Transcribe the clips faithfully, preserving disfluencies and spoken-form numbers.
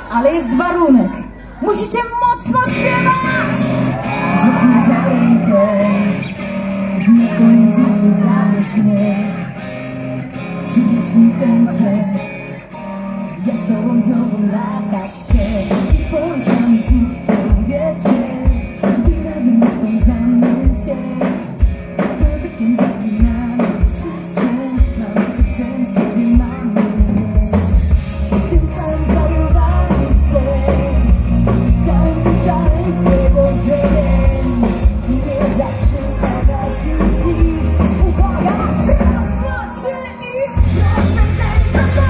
Ale jest warunek. Musicie mocno śpiewać. Złap mnie za rękę, na koniec mapy zabierz mnie. Przynieś mi tęczę, ja z tobą znowu latać chcę. I poruszamy znów w powietrze, gdy razem spędzamy się. Dotykiem zaginamy przestrzeń, mamy co chcemy, siebie mamy. W tym całym zwariowaniu sens, w całym tym szaleństwie dobrze wiem. Nie zatrzyma nas już nic. Uwaga, raz, dwa, trzy i rozpędzeni prosto.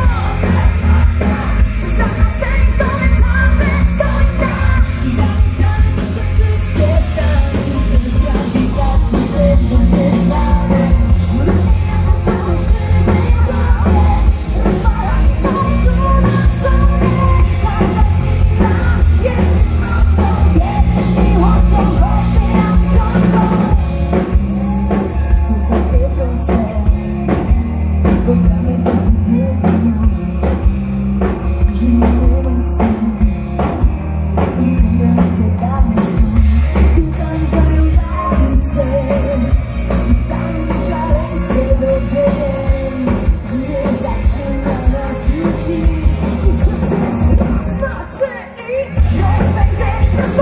Zakręceni w stronę tam bez końca. Zaliczamy dziś te wszystkie stany, bez grawitacji będą nieznane. Lubię jak poruszymy sobie, rozpalamy znowu tu na sobie. Każda chwila jest wiecznością, jedną miłością, choćby jak kosmos. To takie proste, bo gramy każdy dzień i noc. Żyjemy mocno i ciągle uciekamy stąd. W tym całym zwariowaniu sens, w całym tym szaleństwie dobrze wiem. Nie zatrzyma nas już nic. I wszyscy raz, dwa, trzy i rozpędzeni prosto.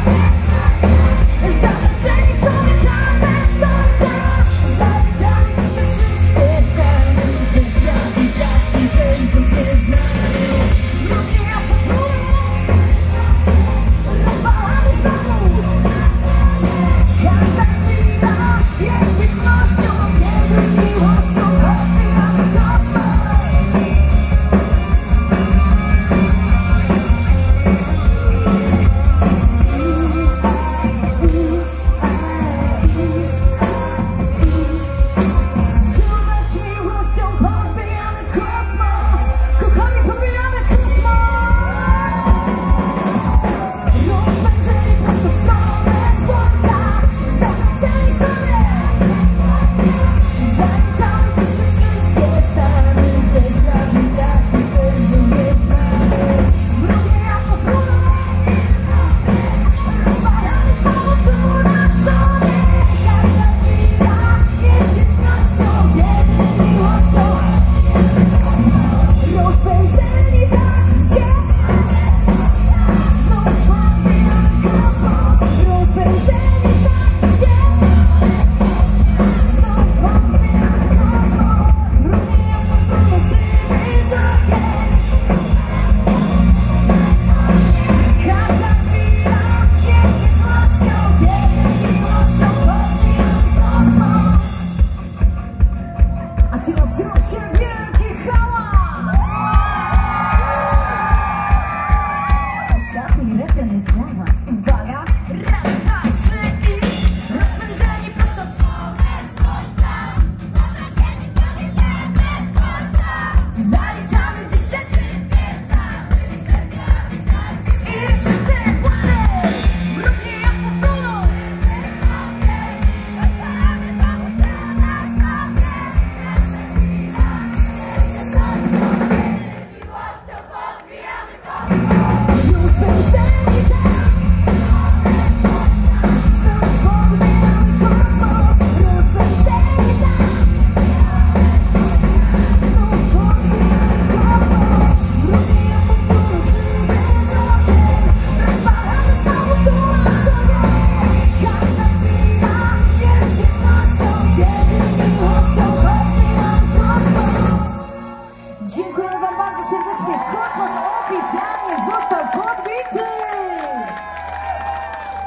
Zakręceni w sobie tam bez końca. Zaliczamy dziś te wszystkie stany, bez grawitacji będą nieznane. Lubię jak podwójnie, rozpalamy znowu. Każda chwila jest wiecznością, jedną miłością, choćby jak kosmos. Zobacz miłością, podbijamy kosmos. Kochani, podbijamy kosmos. Rozpędzeni prosto w stronę słońca. Zakręceni w sobie. Zaliczamy dziś te wszystkie stany, bez grawitacji będą nieznane. Lubię jak podwójnie, rozpalamy znowu tu na sobie. Każda chwila jest wiecznością, jedną miłością. Rozpędzeni tam, gdzie znów podbijamy kosmos. Rozpędzeni tam, gdzie znów podbijamy kosmos. Lubię jak podnosimy z okien. Każda chwila jest wiecznością, jedną miłością, podbijamy kosmos. A teraz zróbcie wielki hałas! Ostatni refren jest dla was. Uwaga! Raz, dwa, trzy i rozpędzeni prosto w stronę słońca. Zaliczamy dziś te wszystkie stany, bez grawitacji. I jeszcze głośniej! Lubię jak powrócą. Rozpalamy znowu tu na sobie. Miłością podbijamy kosmos. Rozpędzeni tak, znów podbijamy kosmos. Rozpędzeni tak, znów podbijamy kosmos. Lubię jak poruszymy z okien. Rozpalamy znowu tu na sobie. Każda chwila jest wiecznością, jedną miłością, podbijamy kosmos. Dziękuję wam bardzo serdecznie. Kosmos oficjalnie